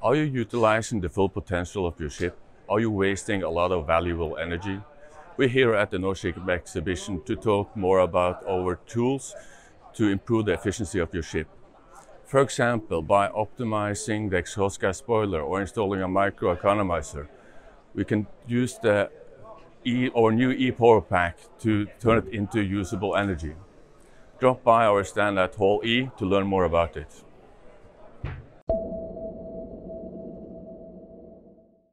Are you utilizing the full potential of your ship? Are you wasting a lot of valuable energy? We're here at the Nordic exhibition to talk more about our tools to improve the efficiency of your ship. For example, by optimizing the exhaust gas spoiler or installing a micro economizer, we can use our new e-powerpack to turn it into usable energy. Drop by our stand at Hall E to learn more about it.